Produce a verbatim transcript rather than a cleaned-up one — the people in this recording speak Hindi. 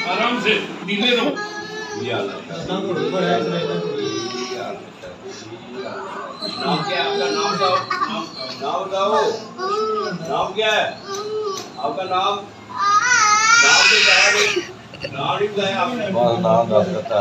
आराम से धीरे रहो। नाम क्या है आपका? नाम बताओ। नाम बताओ। नाम क्या है आपका? नाम नाम तो क्या है? नाम नहीं बताया आपने। नाम